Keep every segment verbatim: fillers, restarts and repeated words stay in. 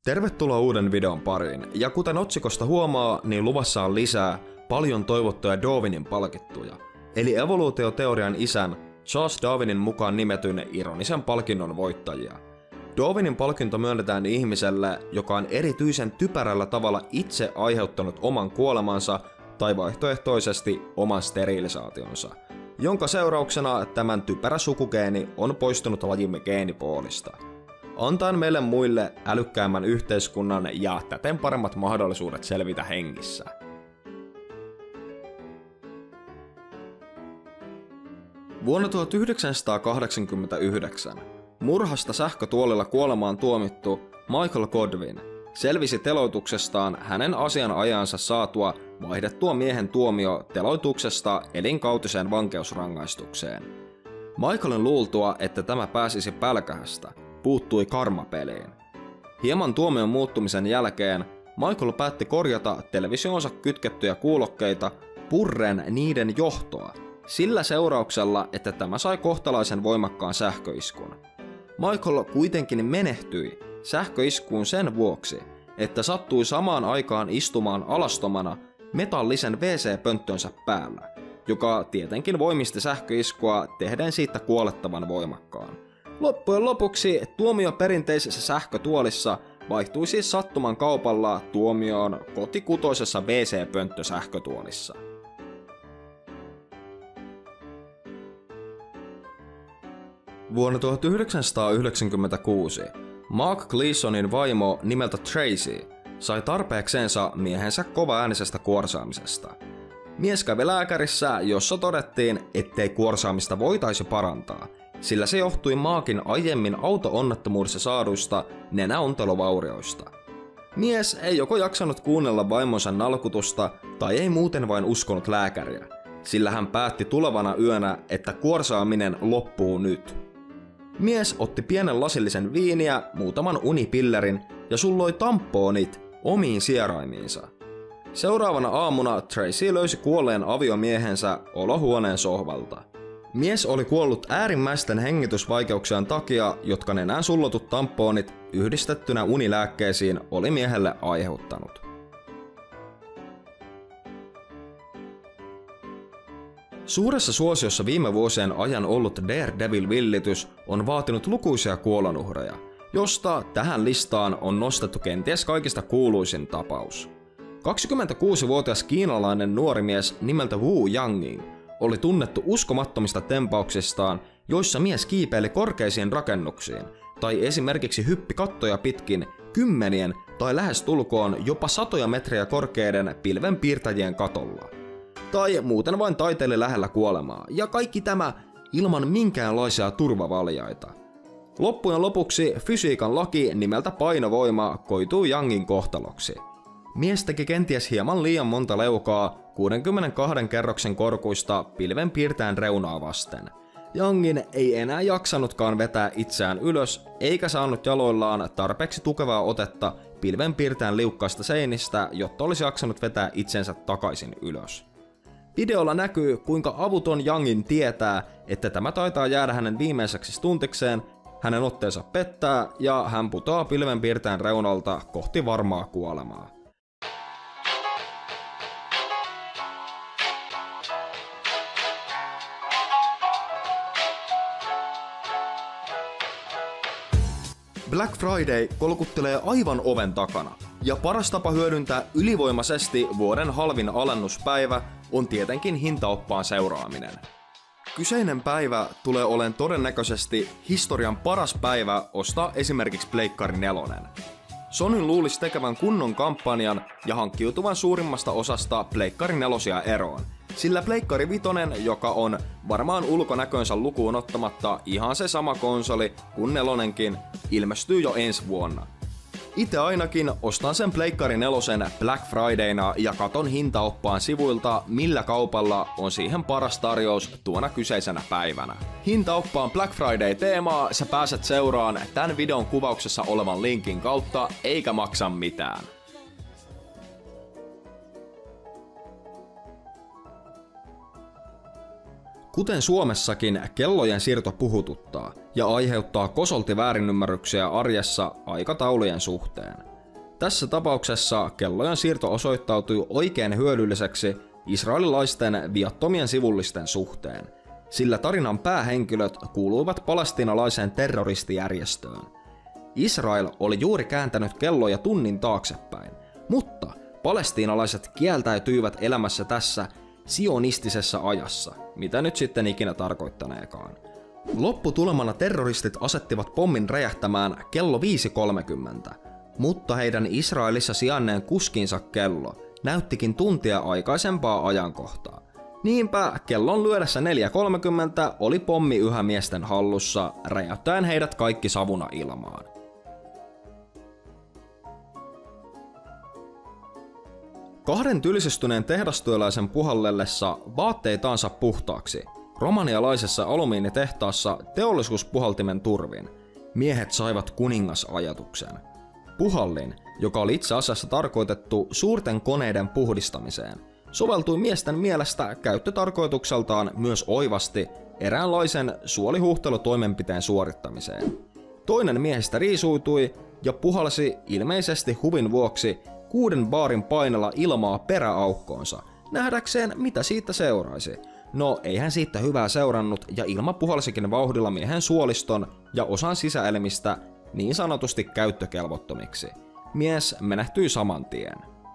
Tervetuloa uuden videon pariin, ja kuten otsikosta huomaa, niin luvassa on lisää paljon toivottuja Darwinin palkittuja, eli evoluutioteorian isän Charles Darwinin mukaan nimetyn ironisen palkinnon voittajia. Darwinin palkinto myönnetään ihmiselle, joka on erityisen typerällä tavalla itse aiheuttanut oman kuolemansa tai vaihtoehtoisesti oman sterilisaationsa, jonka seurauksena tämän typerä sukugeeni on poistunut lajimme geenipoolista, antaen meille muille älykkäämmän yhteiskunnan ja täten paremmat mahdollisuudet selvitä hengissä. Vuonna tuhatyhdeksänsataakahdeksankymmentäyhdeksän murhasta sähkötuolilla kuolemaan tuomittu Michael Godwin selvisi teloituksestaan hänen asianajansa saatua vaihdettua miehen tuomio teloituksesta elinkautiseen vankeusrangaistukseen. Michaelin luultua, että tämä pääsisi pälkähästä, puuttui karmapeliin. Hieman tuomion muuttumisen jälkeen Michael päätti korjata televisioonsa kytkettyjä kuulokkeita purren niiden johtoa, sillä seurauksella, että tämä sai kohtalaisen voimakkaan sähköiskun. Michael kuitenkin menehtyi sähköiskuun sen vuoksi, että sattui samaan aikaan istumaan alastomana metallisen wee see-pönttönsä päällä, joka tietenkin voimisti sähköiskua tehden siitä kuolettavan voimakkaan. Loppujen lopuksi tuomio perinteisessä sähkötuolissa vaihtui siis sattuman kaupalla tuomioon kotikutoisessa wee see-pönttösähkötuolissa. Vuonna tuhatyhdeksänsataayhdeksänkymmentäkuusi Mark Gleasonin vaimo nimeltä Tracy sai tarpeekseensa miehensä kovaäänisestä kuorsaamisesta. Mies kävi lääkärissä, jossa todettiin, ettei kuorsaamista voitaisi parantaa, sillä se johtui Markin aiemmin auto-onnettomuudessa saaduista nenäontelovaurioista. Mies ei joko jaksanut kuunnella vaimonsa nalkutusta tai ei muuten vain uskonut lääkäriä, sillä hän päätti tulevana yönä, että kuorsaaminen loppuu nyt. Mies otti pienen lasillisen viiniä, muutaman unipillerin ja sulloi tampoonit omiin sieraimiinsa. Seuraavana aamuna Tracy löysi kuolleen aviomiehensä olohuoneen sohvalta. Mies oli kuollut äärimmäisten hengitysvaikeuksien takia, jotka nenään sullotut tampoonit yhdistettynä unilääkkeisiin oli miehelle aiheuttanut. Suuressa suosiossa viime vuosien ajan ollut Daredevil-villitys on vaatinut lukuisia kuolonuhreja, josta tähän listaan on nostettu kenties kaikista kuuluisin tapaus. kaksikymmentäkuusivuotias kiinalainen nuori mies nimeltä Wu Yanging oli tunnettu uskomattomista tempauksistaan, joissa mies kiipeili korkeisiin rakennuksiin, tai esimerkiksi hyppi kattoja pitkin kymmenien tai lähes tulkoon jopa satoja metriä korkeiden pilvenpiirtäjien katolla. Tai muuten vain taiteili lähellä kuolemaa, ja kaikki tämä ilman minkäänlaisia turvavaljaita. Loppujen lopuksi fysiikan laki nimeltä painovoima koituu Yangin kohtaloksi. Mies teki kenties hieman liian monta leukaa kuudenkymmenenkahden kerroksen korkuista pilvenpiirtäjän reunaa vasten. Yangin ei enää jaksanutkaan vetää itseään ylös, eikä saanut jaloillaan tarpeeksi tukevaa otetta pilvenpiirtäjän liukkaista seinistä, jotta olisi jaksanut vetää itsensä takaisin ylös. Videolla näkyy, kuinka avuton Yangin tietää, että tämä taitaa jäädä hänen viimeiseksi stuntikseen, hänen otteensa pettää ja hän putoaa pilvenpiirtäjän reunalta kohti varmaa kuolemaa. Black Friday kolkuttelee aivan oven takana, ja paras tapa hyödyntää ylivoimaisesti vuoden halvin alennuspäivä on tietenkin hintaoppaan seuraaminen. Kyseinen päivä tulee olemaan todennäköisesti historian paras päivä ostaa esimerkiksi Pleikkari nelonen. Sonyn luulisi tekevän kunnon kampanjan ja hankkiutuvan suurimmasta osasta Pleikkari nelosia eroon, sillä Pleikkari vitonen, joka on varmaan ulkonäkönsä lukuun ottamatta ihan se sama konsoli kuin nelonenkin, ilmestyy jo ensi vuonna. Itse ainakin ostan sen Pleikkari nelosen Black Fridayna ja katon hintaoppaan sivuilta, millä kaupalla on siihen paras tarjous tuona kyseisenä päivänä. Hintaoppaan Black Friday-teemaa sä pääset seuraan tämän videon kuvauksessa olevan linkin kautta, eikä maksa mitään. Kuten Suomessakin, kellojen siirto puhututtaa ja aiheuttaa kosolti väärinymmärryksiä arjessa aikataulujen suhteen. Tässä tapauksessa kellojen siirto osoittautui oikein hyödylliseksi israelilaisten viattomien sivullisten suhteen, sillä tarinan päähenkilöt kuuluivat palestiinalaiseen terroristijärjestöön. Israel oli juuri kääntänyt kelloja tunnin taaksepäin, mutta palestiinalaiset kieltäytyivät elämässä tässä sionistisessa ajassa, mitä nyt sitten ikinä tarkoittaneekaan. Lopputulemana terroristit asettivat pommin räjähtämään kello viisi kolmekymmentä, mutta heidän Israelissa sijainneen kuskinsa kello näyttikin tuntia aikaisempaa ajankohtaa. Niinpä kellon lyödessä neljä kolmekymmentä oli pommi yhä miesten hallussa, räjäyttäen heidät kaikki savuna ilmaan. Kahden tylsistyneen tehdastyöläisen puhallellessa vaatteitaansa puhtaaksi romanialaisessa alumiinitehtaassa teollisuuspuhaltimen turvin miehet saivat kuningasajatuksen. Puhallin, joka oli itse asiassa tarkoitettu suurten koneiden puhdistamiseen, soveltui miesten mielestä käyttötarkoitukseltaan myös oivasti eräänlaisen suolihuhtelutoimenpiteen suorittamiseen. Toinen miehistä riisuutui ja puhalsi ilmeisesti huvin vuoksi kuuden baarin painella ilmaa peräaukkoonsa, nähdäkseen mitä siitä seuraisi. No eihän siitä hyvää seurannut ja ilma puhalsikin vauhdilla miehen suoliston ja osan sisäelimistä niin sanotusti käyttökelvottomiksi. Mies menehtyi saman tien.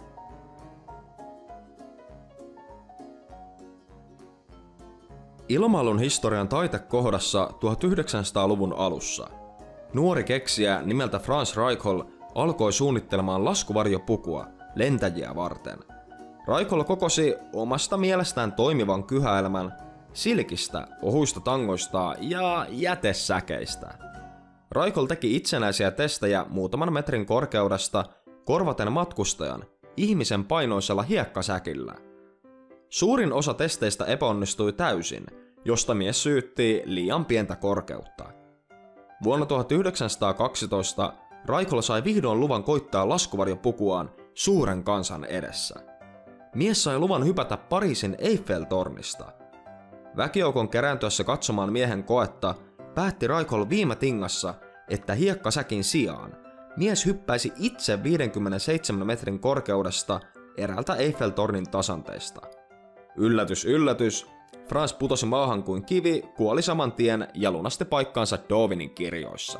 Ilmailun historian taitekohdassa tuhatyhdeksänsataaluvun alussa nuori keksijä nimeltä Franz Reichel alkoi suunnittelemaan laskuvarjopukua lentäjiä varten. Reichel kokosi omasta mielestään toimivan kyhäelmän silkistä, ohuista tangoista ja jätesäkeistä. Reichel teki itsenäisiä testejä muutaman metrin korkeudesta korvaten matkustajan ihmisen painoisella hiekkasäkillä. Suurin osa testeistä epäonnistui täysin, josta mies syytti liian pientä korkeutta. Vuonna tuhatyhdeksänsataakaksitoista Reichel sai vihdoin luvan koittaa laskuvarjopukuaan suuren kansan edessä. Mies sai luvan hypätä Pariisin Eiffel-tornista. Väkijoukon kerääntyessä katsomaan miehen koetta päätti Reichel viime tingassa, että hiekkasäkin sijaan mies hyppäisi itse viidenkymmenenseitsemän metrin korkeudesta eräältä Eiffel-tornin tasanteista. Yllätys, yllätys, Franz putosi maahan kuin kivi, kuoli saman tien ja lunasti paikkaansa Darwinin kirjoissa.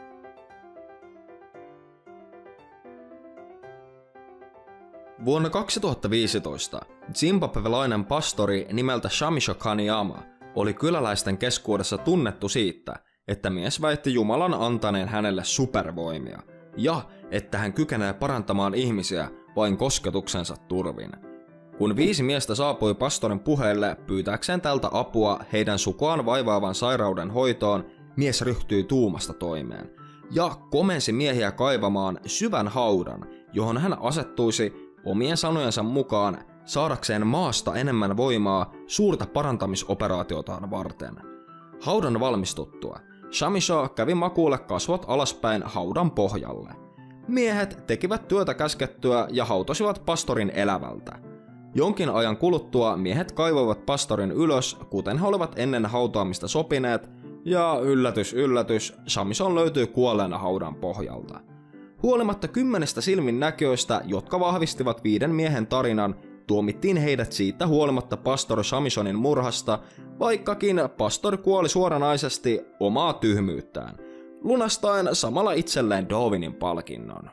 Vuonna kaksituhattaviisitoista zimbabwelainen pastori nimeltä Shamisho Kanyama oli kyläläisten keskuudessa tunnettu siitä, että mies väitti Jumalan antaneen hänelle supervoimia ja että hän kykenee parantamaan ihmisiä vain kosketuksensa turvin. Kun viisi miestä saapui pastorin puheille pyytääkseen tältä apua heidän sukuaan vaivaavan sairauden hoitoon, mies ryhtyi tuumasta toimeen ja komensi miehiä kaivamaan syvän haudan, johon hän asettuisi omien sanojensa mukaan saadakseen maasta enemmän voimaa suurta parantamisoperaatiotaan varten. Haudan valmistuttua Shamisho kävi makuulle kasvot alaspäin haudan pohjalle. Miehet tekivät työtä käskettyä ja hautosivat pastorin elävältä. Jonkin ajan kuluttua miehet kaivoivat pastorin ylös, kuten he olivat ennen hautaamista sopineet, ja yllätys yllätys, Shamishon löytyi kuolleena haudan pohjalta. Huolimatta kymmenestä silminnäkijöistä, jotka vahvistivat viiden miehen tarinan, tuomittiin heidät siitä huolimatta pastor Shamishonin murhasta, vaikkakin pastor kuoli suoranaisesti omaa tyhmyyttään, lunastaen samalla itselleen Darwinin palkinnon.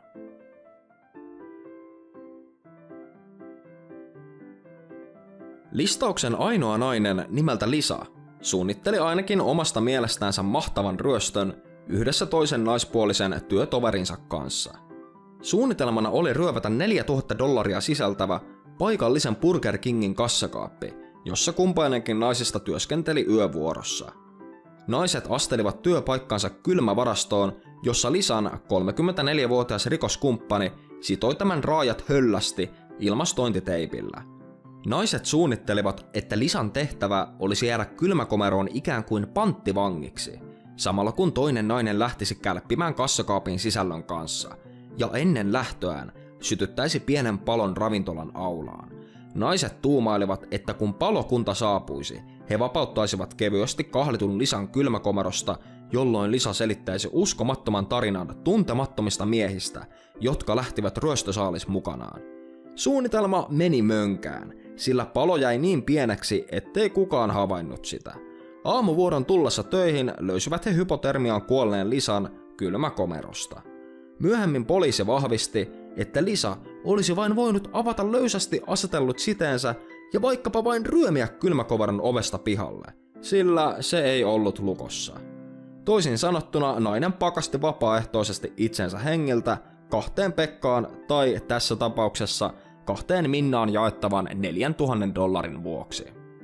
Listauksen ainoa nainen nimeltä Lisa suunnitteli ainakin omasta mielestäänsä mahtavan ryöstön yhdessä toisen naispuolisen työtoverinsa kanssa. Suunnitelmana oli ryövätä neljätuhatta dollaria sisältävä paikallisen Burger Kingin kassakaappi, jossa kumpainenkin naisista työskenteli yövuorossa. Naiset astelivat työpaikkansa kylmävarastoon, jossa Lisan kolmekymmentäneljävuotias rikoskumppani sitoi tämän raajat höllästi ilmastointiteipillä. Naiset suunnittelivat, että Lisan tehtävä olisi jäädä kylmäkomeroon ikään kuin panttivangiksi, samalla kun toinen nainen lähtisi kälppimään kassakaapin sisällön kanssa, ja ennen lähtöään sytyttäisi pienen palon ravintolan aulaan. Naiset tuumailivat, että kun palokunta saapuisi, he vapauttaisivat kevyesti kahlitun Lisan kylmäkomerosta jolloin Lisa selittäisi uskomattoman tarinan tuntemattomista miehistä, jotka lähtivät ryöstösaalis mukanaan. Suunnitelma meni mönkään, sillä palo jäi niin pieneksi, ettei kukaan havainnut sitä. Aamuvuoron tullessa töihin löysivät he hypotermiaan kuolleen Lisan kylmäkomerosta. Myöhemmin poliisi vahvisti, että Lisa olisi vain voinut avata löysästi asetellut siteensä ja vaikkapa vain ryömiä kylmäkomeron ovesta pihalle, sillä se ei ollut lukossa. Toisin sanottuna nainen pakasti vapaaehtoisesti itsensä hengiltä kahteen Pekkaan tai tässä tapauksessa kahteen Minnaan jaettavan neljäntuhannen dollarin vuoksi.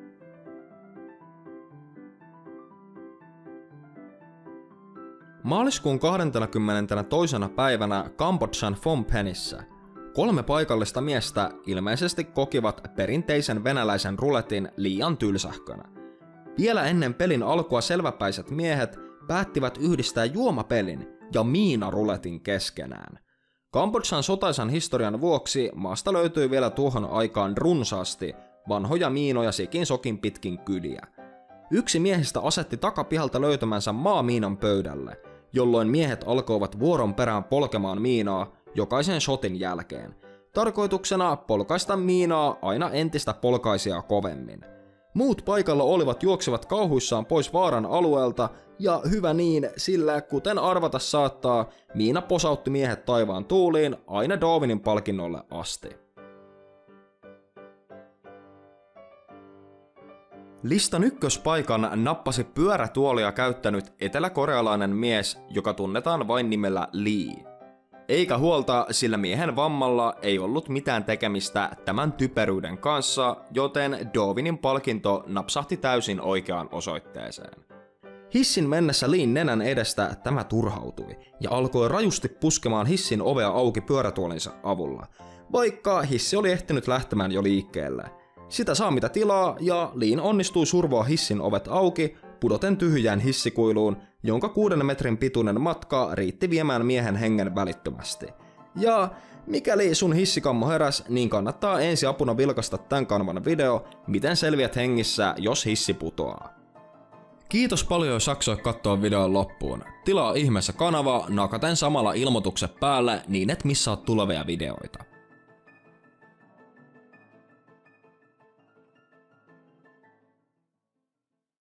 Maaliskuun kahdeskymmenestoinen päivänä Kambodžan Phnom Penhissä kolme paikallista miestä ilmeisesti kokivat perinteisen venäläisen ruletin liian tylsähkönä. Vielä ennen pelin alkua selväpäiset miehet päättivät yhdistää juomapelin ja miinaruletin keskenään. Kambodžan sotaisan historian vuoksi maasta löytyi vielä tuohon aikaan runsaasti vanhoja miinoja sikin sokin pitkin kyliä. Yksi miehistä asetti takapihalta löytämänsä maamiinan pöydälle, jolloin miehet alkoivat vuoron perään polkemaan miinaa jokaisen shotin jälkeen. Tarkoituksena polkaista miinaa aina entistä polkaisia kovemmin. Muut paikalla olivat juoksivat kauhuissaan pois vaaran alueelta, ja hyvä niin, sillä kuten arvata saattaa, miina posautti miehet taivaan tuuliin aina Dovinin palkinnolle asti. Listan ykköspaikan nappasi pyörätuolia käyttänyt eteläkorealainen mies, joka tunnetaan vain nimellä Lee. Eikä huolta, sillä miehen vammalla ei ollut mitään tekemistä tämän typeryyden kanssa, joten Dovinin palkinto napsahti täysin oikeaan osoitteeseen. Hissin mennessä Leen nenän edestä tämä turhautui ja alkoi rajusti puskemaan hissin ovea auki pyörätuolinsa avulla, vaikka hissi oli ehtinyt lähtemään jo liikkeelle. Sitä saa mitä tilaa ja Leen onnistui survoa hissin ovet auki, pudoten tyhjään hissikuiluun, jonka kuuden metrin pituinen matka riitti viemään miehen hengen välittömästi. Ja mikäli sun hissikammo heräs, niin kannattaa ensiapuna vilkaista tämän kanavan video, miten selviät hengissä, jos hissi putoaa. Kiitos paljon, jos jaksoit katsoa videon loppuun. Tilaa ihmeessä kanava, nakaten samalla ilmoitukset päälle niin et missaa tulevia videoita.